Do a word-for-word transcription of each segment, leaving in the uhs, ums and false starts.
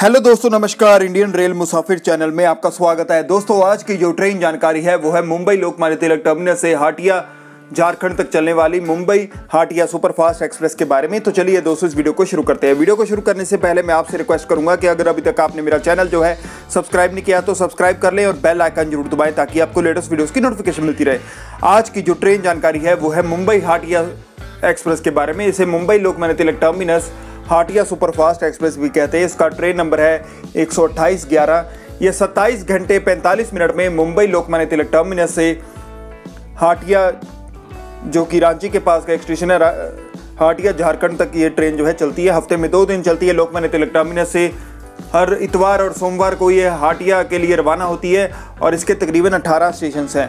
Hello दोस्तों, नमस्कार। Indian rail मुसाफिर channel में आपका स्वागत है। दोस्तों, आज की जो ट्रेन जानकारी है वो है मुंबई लोकमान्य तिलक टर्मिनस से हाटिया झारखंड तक चलने वाली मुंबई हाटिया सुपरफास्ट एक्सप्रेस के बारे में। तो चलिए दोस्तों, इस वीडियो को शुरू करते हैं। वीडियो को शुरू करने से पहले मैं आपसे रिक्वेस्ट करूंगा कि अगर अभी तक आपने मेरा चैनल जो है सब्सक्राइब नहीं किया तो सब्सक्राइब कर लें और बेल आइकन जरूर दबाएं ताकि आपको लेटेस्ट वीडियोस की नोटिफिकेशन मिलती रहे। आज की जो ट्रेन जानकारी है वो है मुंबई हाटिया एक्सप्रेस के बारे में। इसे Mumbai Lokmanya Tilak terminus Hatia superfast express भी कहते हैं। इसका ट्रेन नंबर है एक सौ अट्ठाईस ग्यारह। ये सत्ताईस घंटे पैंतालीस मिनट में मुंबई लोकमान्य तिलक टर्मिनस से हाटिया, जो कि रांची के पास का एक स्टेशन है, हाटिया झारखंड तक ये ट्रेन जो है चलती है। हफ्ते में दो दिन चलती है। लोकमान्य तिलक टर्मिनस से हर इतवार और सोमवार को ये हाटिया के लिए रवाना होती है और इसके तकरीबन अठारह स्टेशन हैं।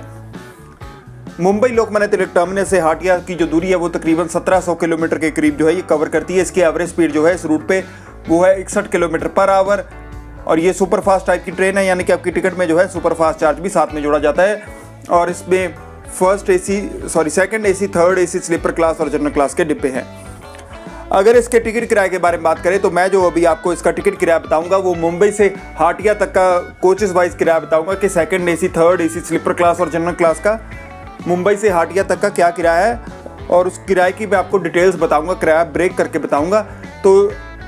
मुंबई लोकमान्य तिलक टर्मिनस से हाटिया की जो दूरी है वो तकरीबन सत्रह सौ किलोमीटर के करीब जो है ये कवर करती है। इसकी एवरेज स्पीड जो है इस रूट पे वो है इकसठ किलोमीटर पर आवर और ये सुपरफास्ट टाइप की ट्रेन है, यानी कि आपकी टिकट में जो है सुपरफास्ट चार्ज भी साथ में जोड़ा जाता है। और इसमें first AC sorry second AC, third AC, sleeper class और जनरल क्लास के डिब्बे हैं। अगर इसके टिकट किराए के बारे में बात करें तो मैं जो अभी आपको इसका टिकट किराया बताऊंगा वो मुंबई से हाटिया तक का कोचेस वाइज किराया बताऊंगा कि second AC, third AC, sleeper class और जनरल क्लास का मुंबई से हाटिया तक का क्या किराया है और उस किराए की मैं आपको डिटेल्स बताऊंगा, किराया ब्रेक करके बताऊंगा। तो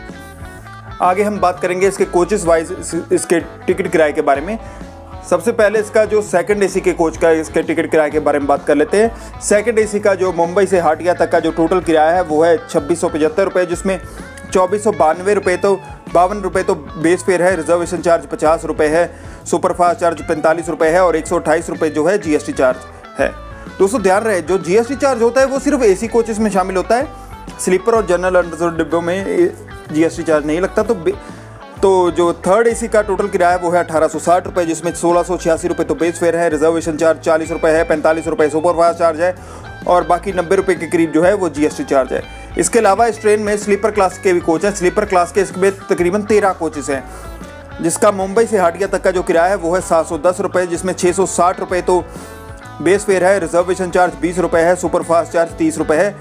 आगे हम बात करेंगे इसके कोचेस वाइज इसके टिकट किराए के बारे में। सबसे पहले इसका जो सेकंड एसी के कोच का इसके टिकट किराए के बारे में बात कर लेते हैं। सेकंड एसी का जो मुंबई से हाटिया तक का जो टोटल किराया है वो है छब्बीस सौ पचहत्तर रुपये, जिसमें चौबीस सौ बानवे रुपये तो बावन रुपये तो बेस फेयर है, रिजर्वेशन चार्ज पचास रुपये है, सुपरफास्ट चार्ज पैंतालीस रुपये है और एक सौ अट्ठाईस रुपये जो है जीएसटी चार्ज है। दोस्तों ध्यान रहे, जो जीएसटी चार्ज होता है वो सिर्फ एसी कोचेस में शामिल होता है। स्लीपर और जनरल अंडरग्राउंड डिब्बों में जीएसटी चार्ज नहीं लगता। तो तो जो थर्ड एसी का टोटल किराया वो है अठारह सौ साठ रुपये, जिसमें सोलह सौ छियासी रुपये तो बेस फेयर है, रिजर्वेशन चार्ज चालीस रुपये है, पैंतालीस रुपये सुपरफास्ट चार्ज है और बाकी नब्बे रुपये के करीब जो है वो जीएसटी चार्ज है। इसके अलावा इस ट्रेन में स्लीपर क्लास के भी कोच हैं। स्लीपर क्लास के इसमें तकरीबन तेरह कोचेस हैं, जिसका मुंबई से हाटिया तक का जो किराया है वो है सात सौ दस रुपये, जिसमें छः सौ साठ रुपये तो बेस फेयर है, रिजर्वेशन चार्ज बीस रुपये है, सुपरफास्ट चार्ज तीस रुपये है।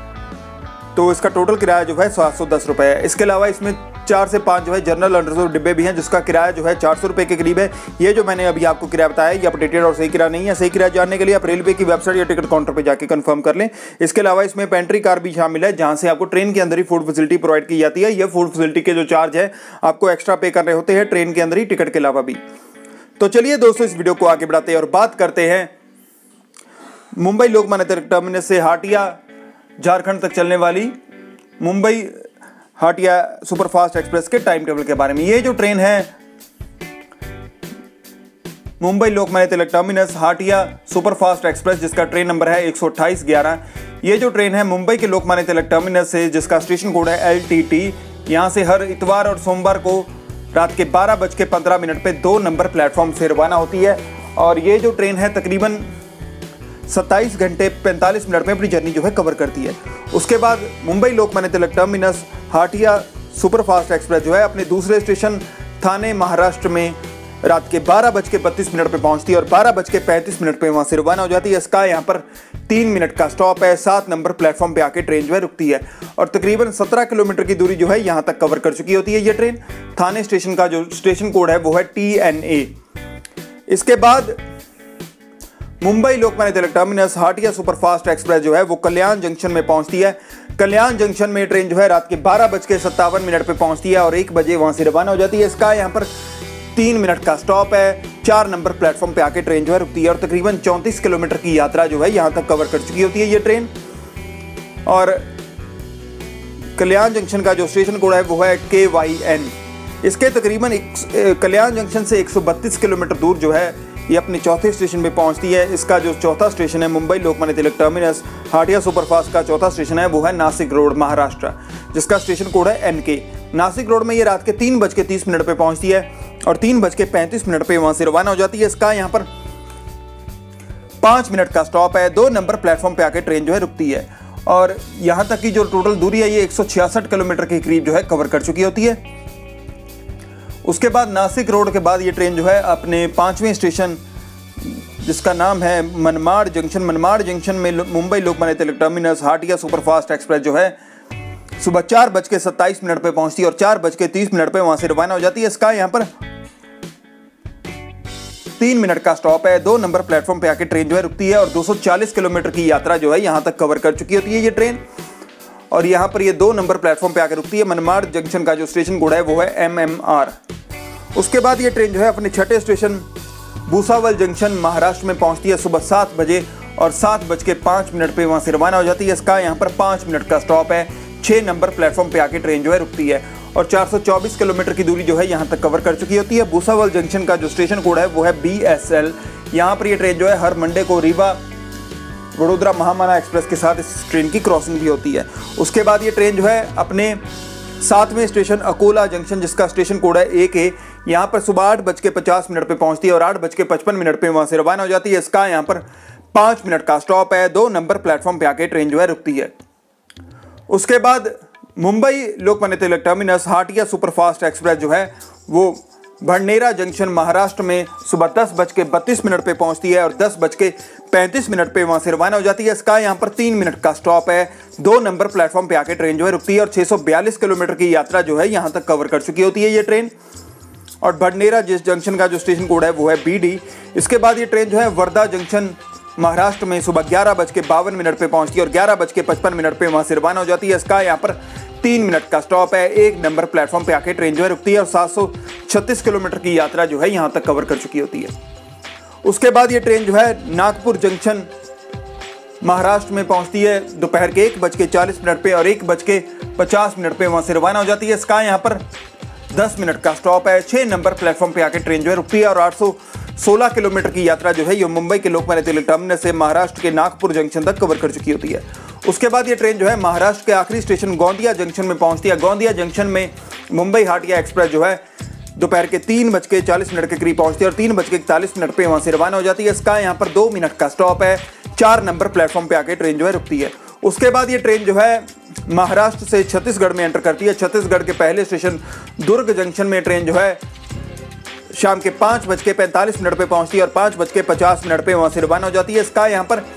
तो इसका टोटल किराया जो है सात सौ दस रुपये है। इसके अलावा इसमें चार से पाँच जो है जनरल अंडरग्राउंड डिब्बे भी हैं, जिसका किराया जो है चार सौ रुपये के करीब है। ये जो मैंने अभी आपको किराया बताया ये अपडेटेड और सही किराया नहीं है। सही किराया जानने के लिए आप रेलवे की वेबसाइट या टिकट काउंटर पर जाकर कंफर्म कर लें। इसके अलावा इसमें पेंट्री कार भी शामिल है, जहाँ से आपको ट्रेन के अंदर ही फूड फैसिलिटी प्रोवाइड की जाती है। यह फूड फैसिलिटी के जो चार्ज है आपको एक्स्ट्रा पे करने होते हैं ट्रेन के अंदर ही, टिकट के अलावा भी। तो चलिए दोस्तों, इस वीडियो को आगे बढ़ाते हैं और बात करते हैं मुंबई लोकमान्य तिलक टर्मिनस से हाटिया झारखंड तक चलने वाली मुंबई हाटिया सुपरफास्ट एक्सप्रेस के टाइम टेबल के बारे में। ये जो ट्रेन है Mumbai Lokmanya Tilak terminus Hatia superfast express, जिसका ट्रेन नंबर है एक सौ अट्ठाईस ग्यारह। ये जो ट्रेन है मुंबई के लोकमान्य तिलक टर्मिनस से, जिसका स्टेशन कोड है एल टी टी, यहाँ से हर इतवार और सोमवार को रात के बारह बज के पंद्रह मिनट पर दो नंबर प्लेटफॉर्म से रवाना होती है। और ये जो ट्रेन है तकरीबन सत्ताईस घंटे पैंतालीस मिनट में अपनी जर्नी जो है कवर करती है। उसके बाद Mumbai Lokmanya Tilak terminus Hatia superfast express जो है अपने दूसरे स्टेशन थाने महाराष्ट्र में रात के बारह बज के बत्तीस मिनट पर पहुंचती है और बारह बज के पैंतीस मिनट पर वहाँ से रवाना हो जाती है। इसका यहाँ पर तीन मिनट का स्टॉप है। सात नंबर प्लेटफॉर्म पे आके ट्रेन जो है रुकती है और तकरीबन सत्रह किलोमीटर की दूरी जो है यहाँ तक कवर कर चुकी होती है ये ट्रेन। थाने स्टेशन का जो स्टेशन कोड है वो है टी एन ए। इसके बाद Mumbai Lokmanya Tilak terminus Hatia superfast express जो है वो कल्याण जंक्शन में पहुंचती है। कल्याण जंक्शन में ट्रेन जो है रात के बारह बज के सत्तावन मिनट पर पहुंचती है और एक बजे वहां से रवाना हो जाती है। इसका यहाँ पर तीन मिनट का स्टॉप है। चार नंबर प्लेटफॉर्म पे आके ट्रेन जो है रुकती है और तकरीबन चौंतीस किलोमीटर की यात्रा जो है यहाँ तक कवर कर चुकी होती है ये ट्रेन। और कल्याण जंक्शन का जो स्टेशन कोड है वो है के वाई एन। इसके तकरीबन कल्याण जंक्शन से एक सौ बत्तीस किलोमीटर दूर जो है ये अपने चौथे स्टेशन पे पहुंचती है। इसका जो चौथा स्टेशन है मुंबई लोकमान्य तिलक टर्मिनस हाटिया सुपरफास्ट का चौथा स्टेशन है वो है नासिक रोड महाराष्ट्र, जिसका स्टेशन कोड है एन के। नासिक रोड में ये रात के तीन बज के तीस मिनट पर पहुंचती है और तीन बज के पैंतीस मिनट पर वहाँ से रवाना हो जाती है। इसका यहाँ पर पाँच मिनट का स्टॉप है। दो नंबर प्लेटफॉर्म पे आके ट्रेन जो है रुकती है और यहाँ तक की जो टोटल दूरी है ये एक सौ छियासठ किलोमीटर के करीब जो है कवर कर चुकी होती है। उसके बाद नासिक रोड के बाद ये ट्रेन जो है अपने पांचवें स्टेशन, जिसका नाम है मनमाड़ जंक्शन, मनमाड़ जंक्शन में Mumbai Lokmanya Tilak terminus Hatia superfast express जो है सुबह चार बज के सत्ताईस मिनट पे पहुंचती है और चार बज के तीस मिनट पे वहां से रवाना हो जाती है। इसका यहाँ पर तीन मिनट का स्टॉप है। दो नंबर प्लेटफॉर्म पे आके ट्रेन जो है रुकती है और दो सौ चालीस किलोमीटर की यात्रा जो है यहाँ तक कवर कर चुकी होती है ये ट्रेन। और यहाँ पर ये दो नंबर प्लेटफॉर्म पे आके रुकती है। मनमाड़ जंक्शन का जो स्टेशन कोड है वो है एम एम आर। उसके बाद ये ट्रेन जो है अपने छठे स्टेशन भूसावल जंक्शन महाराष्ट्र में पहुंचती है सुबह सात बजे और सात बज के पाँच मिनट पे वहां से रवाना हो जाती है। इसका यहाँ पर पाँच मिनट का स्टॉप है। छः नंबर प्लेटफॉर्म पे आके ट्रेन जो है रुकती है और चार सौ चौबीस किलोमीटर की दूरी जो है यहाँ तक कवर कर चुकी होती है। भूसावल जंक्शन का जो स्टेशन कोड है वो है बी एस एल। यहाँ पर ये ट्रेन जो है हर मंडे को रीवा वडोदरा महामाना एक्सप्रेस के साथ इस ट्रेन की क्रॉसिंग भी होती है। उसके बाद ये ट्रेन जो है अपने सातवें स्टेशन अकोला जंक्शन जिसका स्टेशन कोड है ए के, यहाँ पर सुबह आठ बज के पचास मिनट पे पहुंचती है और आठ बज के पचपन मिनट पे वहां से रवाना हो जाती है। इसका यहाँ पर पाँच मिनट का स्टॉप है। दो नंबर प्लेटफॉर्म पे आके ट्रेन जो है रुकती है। उसके बाद Mumbai Lokmanya Tilak terminus Hatia superfast express जो है वो भंडेरा जंक्शन महाराष्ट्र में सुबह दस बज के बत्तीस मिनट पे पहुंचती है और दस बज के पैंतीस मिनट पे वहां से रवाना हो जाती है। इसका यहाँ पर तीन मिनट का स्टॉप है। दो नंबर प्लेटफॉर्म पे आके ट्रेन जो है रुकती है और छह सौ बयालीस किलोमीटर की यात्रा जो है यहाँ तक कवर कर चुकी होती है ये ट्रेन। और भंडेरा जिस जंक्शन का जो स्टेशन कोड है वो है बी डी। इसके बाद ये ट्रेन जो है वर्धा जंक्शन महाराष्ट्र में सुबह ग्यारह बज के बावन मिनट पे पहुंचती है और ग्यारह बज के पचपन मिनट पे वहां से रवाना हो जाती है। इसका यहाँ पर तीन मिनट का स्टॉप है। एक नंबर प्लेटफॉर्म पे आके ट्रेन जो है रुकती है और सात सौ छत्तीस किलोमीटर की यात्रा जो है यहाँ तक कवर कर चुकी होती है। उसके बाद ये ट्रेन जो है नागपुर जंक्शन महाराष्ट्र में पहुंचती है दोपहर के एक बज के चालीस मिनट पे और एक बज के पचास मिनट पे वहां से रवाना हो जाती है। इसका यहाँ पर दस मिनट का स्टॉप है। छः नंबर प्लेटफॉर्म पे आके ट्रेन जो है रुकती है और आठ सौ सोलह किलोमीटर की यात्रा जो है ये मुंबई के लोकमान्य तिलक टर्मिनस से महाराष्ट्र के नागपुर जंक्शन तक कवर कर चुकी होती है। उसके बाद ये ट्रेन जो है महाराष्ट्र के आखिरी स्टेशन गोंदिया जंक्शन में पहुंचती है। गोंदिया जंक्शन में मुंबई हाटिया एक्सप्रेस जो है दोपहर के तीन बज के चालीस मिनट के करीब पहुंचती है और तीन बज के इकतालीस मिनट पे वहां से रवाना हो जाती है। इसका यहाँ पर दो मिनट का स्टॉप है। चार नंबर प्लेटफॉर्म पे आके ट्रेन जो है रुकती है। उसके बाद ये ट्रेन जो है महाराष्ट्र से छत्तीसगढ़ में एंटर करती है। छत्तीसगढ़ के पहले स्टेशन दुर्ग जंक्शन में ट्रेन जो है शाम के पाँच बज के पैंतालीस मिनट पे पहुंचती है और पाँच बज के पचास मिनट पे वहां से रवाना हो जाती है। इसका यहाँ पर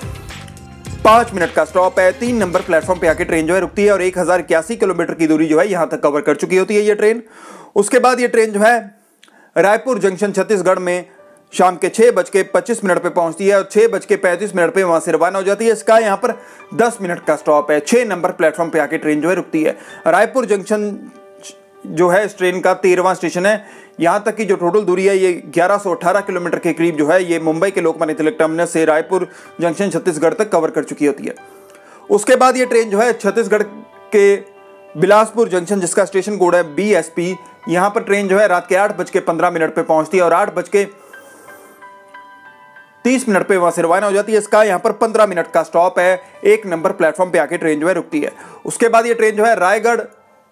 पाँच मिनट का स्टॉप है। तीन नंबर प्लेटफॉर्म पे आके ट्रेन जो है रुकती है और एक हजार इक्यासी किलोमीटर की दूरी जो है यहाँ तक कवर कर चुकी होती है ये ट्रेन। उसके बाद ये ट्रेन जो है रायपुर जंक्शन छत्तीसगढ़ में शाम के छः बज के पच्चीस मिनट पे पहुंचती है और छः बज के पैंतीस मिनट पे वहां से रवाना हो जाती है। इसका यहाँ पर दस मिनट का स्टॉप है। छः नंबर प्लेटफॉर्म पे आके ट्रेन जो है रुकती है। रायपुर जंक्शन जो है इस ट्रेन का तेरहवां स्टेशन है। यहाँ तक की जो टोटल दूरी है ये ग्यारह सौ अठारह किलोमीटर के करीब जो है ये मुंबई के लोकमान्य तिलक टर्मिनस से रायपुर जंक्शन छत्तीसगढ़ तक कवर कर चुकी होती है। उसके बाद ये ट्रेन जो है छत्तीसगढ़ के बिलासपुर जंक्शन जिसका स्टेशन कोड है बी एस पी, यहाँ पर ट्रेन जो है रात के आठ बज के पंद्रह मिनट पे पहुंचती है और आठ बज के तीस मिनट पे वहां से रवाना हो जाती है। इसका यहाँ पर पंद्रह मिनट का स्टॉप है। एक नंबर प्लेटफॉर्म पे आके ट्रेन जो है रुकती है। उसके बाद ये ट्रेन जो है रायगढ़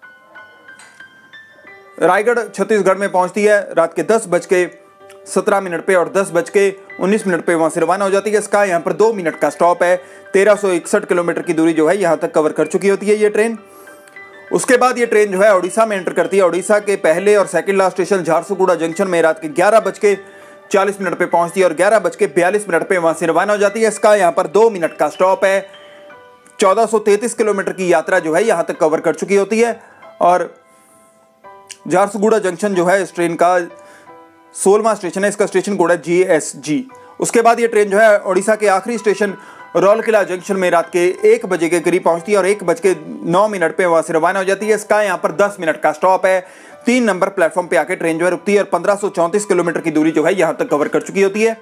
रायगढ़ छत्तीसगढ़ में पहुंचती है रात के दस बज के सत्रह मिनट पे और दस बज के उन्नीस मिनट पे वहां से रवाना हो जाती है। इसका यहाँ पर दो मिनट का स्टॉप है। तेरह सौ इकसठ किलोमीटर की दूरी जो है यहाँ तक कवर कर चुकी होती है ये ट्रेन। उसके बाद ये ट्रेन जो है ओडिशा में एंटर करती है। ओडिशा के पहले और second last station Jharsuguda junction में रात के ग्यारह बज के चालीस मिनट पे पहुंचती है और ग्यारह बज के बयालीस मिनट पे वहां से रवाना हो जाती है। इसका यहाँ पर दो मिनट का स्टॉप है। चौदह सौ तैंतीस किलोमीटर की यात्रा जो है यहाँ तक कवर कर चुकी होती है और झारसुगुड़ा जंक्शन जो है इस ट्रेन का सोलहवां स्टेशन है। इसका स्टेशन कोड है जी एस जी। उसके बाद ये ट्रेन जो है ओडिशा के आखिरी स्टेशन रौलकिला जंक्शन में रात के एक बजे के करीब पहुंचती है और एक बज के नौ मिनट पे वहां से रवाना हो जाती है। इसका यहाँ पर दस मिनट का स्टॉप है। तीन नंबर प्लेटफॉर्म पे आके ट्रेन जो है रुकती है और पंद्रह सौ चौंतीस किलोमीटर की दूरी जो है यहाँ तक कवर कर चुकी होती है।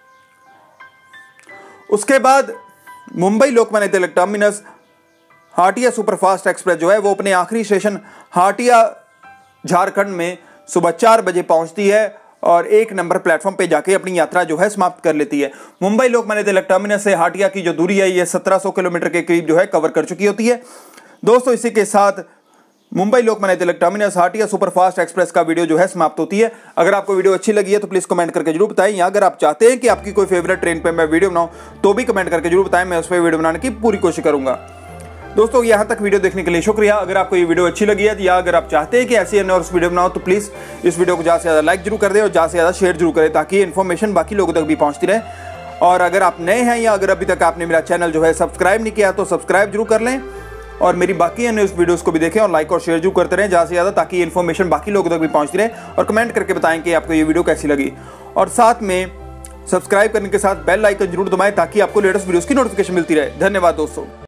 उसके बाद Mumbai Lokmanya Tilak terminus Hatia superfast express जो है वो अपने आखिरी स्टेशन हाटिया झारखंड में सुबह चार बजे पहुंचती है और एक नंबर प्लेटफॉर्म पे जाके अपनी यात्रा जो है समाप्त कर लेती है। मुंबई लोकमान्य तिलक टर्मिनस से हाटिया की जो दूरी है ये सत्रह सौ किलोमीटर के करीब जो है कवर कर चुकी होती है। दोस्तों इसी के साथ Mumbai Lokmanya Tilak terminus Hatia superfast express का वीडियो जो है समाप्त होती है। अगर आपको वीडियो अच्छी लगी है तो प्लीज कमेंट करके जरूर बताएं, या अगर आप चाहते हैं कि आपकी कोई फेवरेट ट्रेन पे मैं वीडियो बनाऊं तो भी कमेंट करके जरूर बताएं, मैं उस पर वीडियो बनाने की पूरी कोशिश करूंगा। दोस्तों यहाँ तक वीडियो देखने के लिए शुक्रिया। अगर आपको ये वीडियो अच्छी लगी है या अगर आप चाहते हैं कि ऐसी अन्य और उस वीडियो बनाओ तो प्लीज़ इस वीडियो को ज़्यादा से ज़्यादा लाइक जरूर कर दें और ज़्यादा से ज़्यादा शेयर जरूर करें ताकि इन्फॉर्मेशन बाकी लोगों तक भी पहुँचती रहे। और अगर आप नए हैं या अगर अभी तक आपने मेरा चैनल जो है सब्सक्राइब नहीं किया तो सब्सक्राइब जरूर कर लें और मेरी बाकी अन्य वीडियोस को भी देखें और लाइक और शेयर जरूर करते रहें ज़्यादा से ज़्यादा, ताकि ये इन्फॉर्मेशन बाकी लोगों तक भी पहुंचती रहे। और कमेंट करके बताएं कि आपको ये वीडियो कैसी लगी, और साथ में सब्सक्राइब करने के साथ बेल आइकन जरूर दबाएं ताकि आपको लेटेस्ट वीडियोस की नोटिफिकेशन मिलती रहे। धन्यवाद दोस्तों।